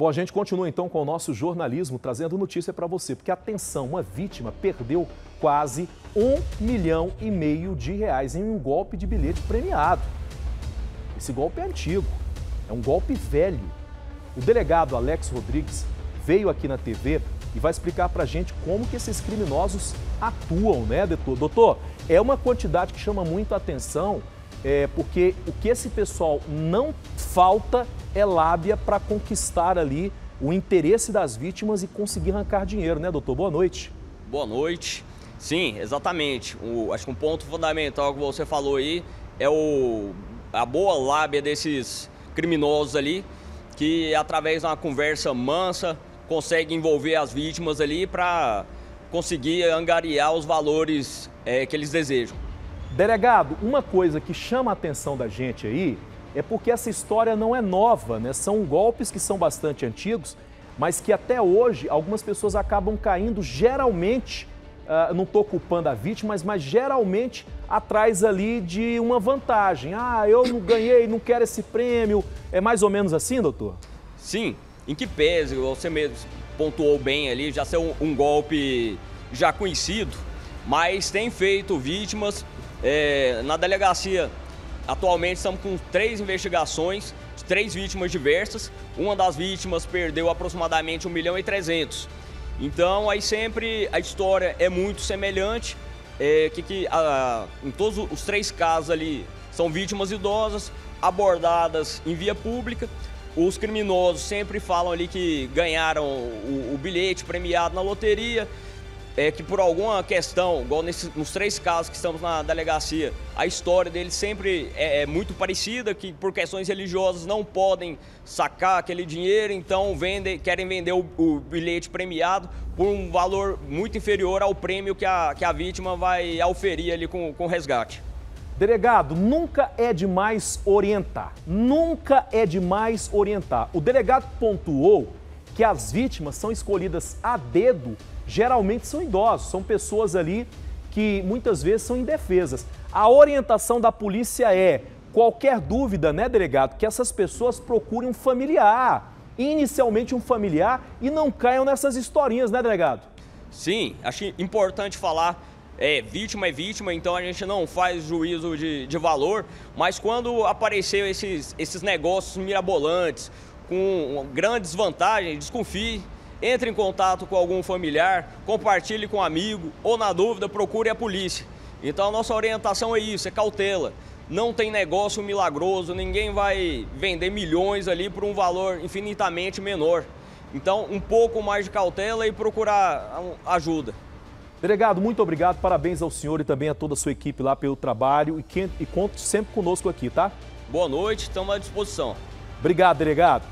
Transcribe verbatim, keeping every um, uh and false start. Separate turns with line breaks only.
Bom, a gente continua então com o nosso jornalismo, trazendo notícia para você, porque atenção, uma vítima perdeu quase um milhão e meio de reais em um golpe de bilhete premiado. Esse golpe é antigo, é um golpe velho. O delegado Alex Rodrigues veio aqui na T V e vai explicar para a gente como que esses criminosos atuam, né, doutor? Doutor, é uma quantidade que chama muito a atenção, é, porque o que esse pessoal não falta é lábia para conquistar ali o interesse das vítimas e conseguir arrancar dinheiro, né, doutor? Boa noite.
Boa noite. Sim, exatamente. O, acho que um ponto fundamental que você falou aí é o, a boa lábia desses criminosos ali, que através de uma conversa mansa consegue envolver as vítimas ali para conseguir angariar os valores é, que eles desejam.
Delegado, uma coisa que chama a atenção da gente aí é porque essa história não é nova, né? São golpes que são bastante antigos, mas que até hoje algumas pessoas acabam caindo, geralmente, uh, não estou culpando a vítima, mas, mas geralmente atrás ali de uma vantagem. Ah, eu não ganhei, não quero esse prêmio. É mais ou menos assim, doutor?
Sim, em que pese, você mesmo pontuou bem ali, já ser um, um golpe já conhecido, mas tem feito vítimas é, na delegacia. Atualmente estamos com três investigações, três vítimas diversas. Uma das vítimas perdeu aproximadamente um milhão e trezentos. Então aí sempre a história é muito semelhante, é, que, que a, em todos os três casos ali são vítimas idosas, abordadas em via pública. Os criminosos sempre falam ali que ganharam o, o bilhete premiado na loteria, é que por alguma questão, igual nesses, nos três casos que estamos na delegacia, a história deles sempre é, é muito parecida, que por questões religiosas não podem sacar aquele dinheiro, então vendem, querem vender o, o bilhete premiado por um valor muito inferior ao prêmio que a, que a vítima vai auferir ali com o resgate.
Delegado, nunca é demais orientar, nunca é demais orientar. O delegado pontuou que as vítimas são escolhidas a dedo, geralmente são idosos, são pessoas ali que muitas vezes são indefesas. A orientação da polícia é, qualquer dúvida, né, delegado, que essas pessoas procurem um familiar, inicialmente um familiar, e não caiam nessas historinhas, né, delegado?
Sim, acho importante falar. É, vítima é vítima, então a gente não faz juízo de, de valor, mas quando apareceu esses, esses negócios mirabolantes, com grandes vantagens, desconfie, entre em contato com algum familiar, compartilhe com um amigo, ou na dúvida procure a polícia. Então a nossa orientação é isso, é cautela. Não tem negócio milagroso, ninguém vai vender milhões ali por um valor infinitamente menor. Então um pouco mais de cautela e procurar ajuda.
Delegado, muito obrigado, parabéns ao senhor e também a toda a sua equipe lá pelo trabalho e, que, e conte sempre conosco aqui, tá?
Boa noite, estamos à disposição.
Obrigado, delegado.